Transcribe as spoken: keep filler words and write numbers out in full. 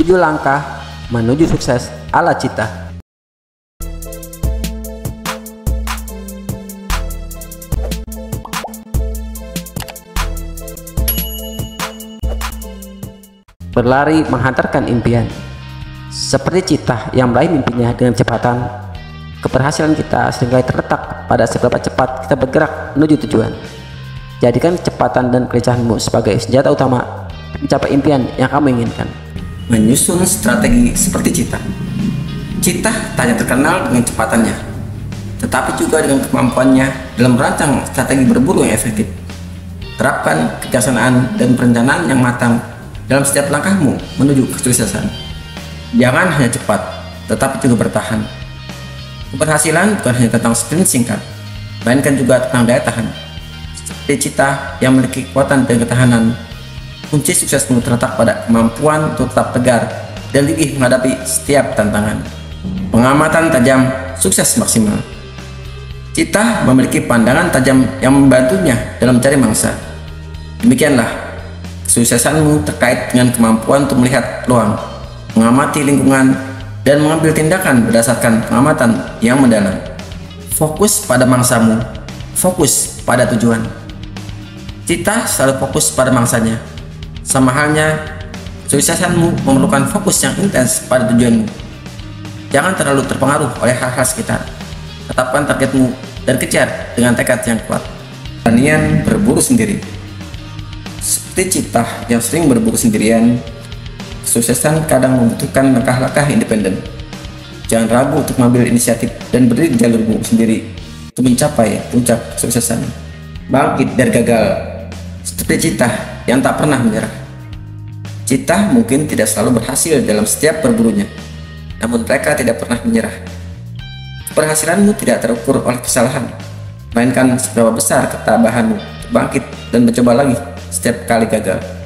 tujuh langkah menuju sukses ala Cita. Berlari menghantarkan impian. Seperti Cita yang meraih mimpinya dengan kecepatan, keberhasilan kita seringkali terletak pada seberapa cepat kita bergerak menuju tujuan. Jadikan kecepatan dan kelincahanmu sebagai senjata utama mencapai impian yang kamu inginkan. Menyusun strategi seperti Cita. Cita tak hanya terkenal dengan kecepatannya, tetapi juga dengan kemampuannya dalam merancang strategi berburu yang efektif. Terapkan kebijaksanaan dan perencanaan yang matang dalam setiap langkahmu menuju kesuksesan. Jangan hanya cepat, tetapi juga bertahan. Keberhasilan bukan hanya tentang sprint singkat, melainkan juga tentang daya tahan. Seperti Cita yang memiliki kekuatan dan ketahanan, kunci suksesmu terletak pada kemampuan untuk tetap tegar dan gigih menghadapi setiap tantangan. Pengamatan tajam, sukses maksimal. Cita memiliki pandangan tajam yang membantunya dalam mencari mangsa. Demikianlah, kesuksesanmu terkait dengan kemampuan untuk melihat peluang, mengamati lingkungan, dan mengambil tindakan berdasarkan pengamatan yang mendalam. Fokus pada mangsamu, fokus pada tujuan. Cita selalu fokus pada mangsanya. Sama halnya, kesuksesanmu memerlukan fokus yang intens pada tujuanmu. Jangan terlalu terpengaruh oleh hal-hal sekitar. Tetapkan targetmu dan kejar dengan tekad yang kuat. Beranian berburu sendiri. Seperti Cita yang sering berburu sendirian, kesuksesan kadang membutuhkan langkah-langkah independen. Jangan ragu untuk mengambil inisiatif dan berdiri di jalurmu sendiri untuk mencapai puncak kesuksesan. Bangkit dari gagal. Seperti Cita yang tak pernah menyerah. Cita mungkin tidak selalu berhasil dalam setiap perburunya, namun mereka tidak pernah menyerah. Keberhasilanmu tidak terukur oleh kesalahan, melainkan seberapa besar ketabahanmu bangkit dan mencoba lagi setiap kali gagal.